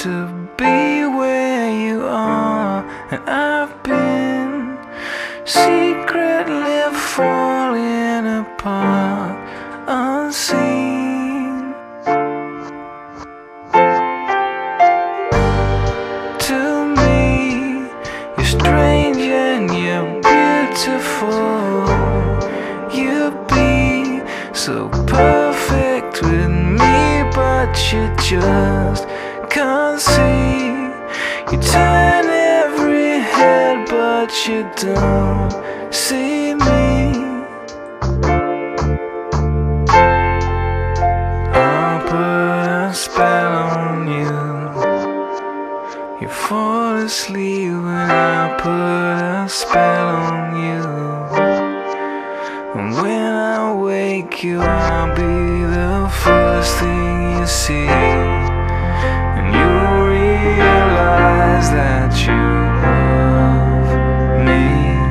to be where you are, and I've been secretly falling apart, unseen. To me, you're strange and you're beautiful. You'd be so perfect with me, but you just can't see. You turn every head, but you don't see me. I'll put a spell on you. You fall asleep when I put a spell on you. And when I wake you, I'll be the first thing you see. And you'll realize that you love me.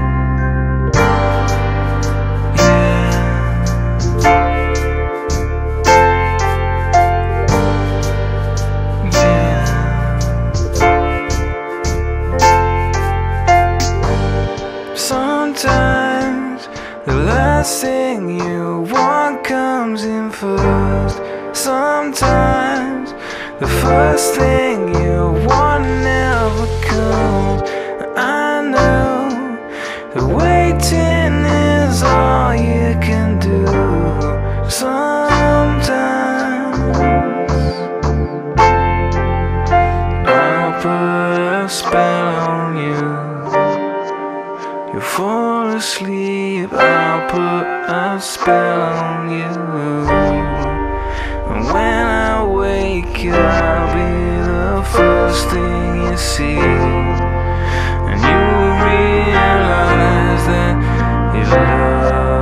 Sometimes the last thing you want comes in first. Sometimes the first thing you want never comes. I know the waiting is all you can do. Sometimes I'll put a spell on you. You fall asleep, I'll put a spell on you. And when I wake you, I'll be the first thing you see. And you realize that you love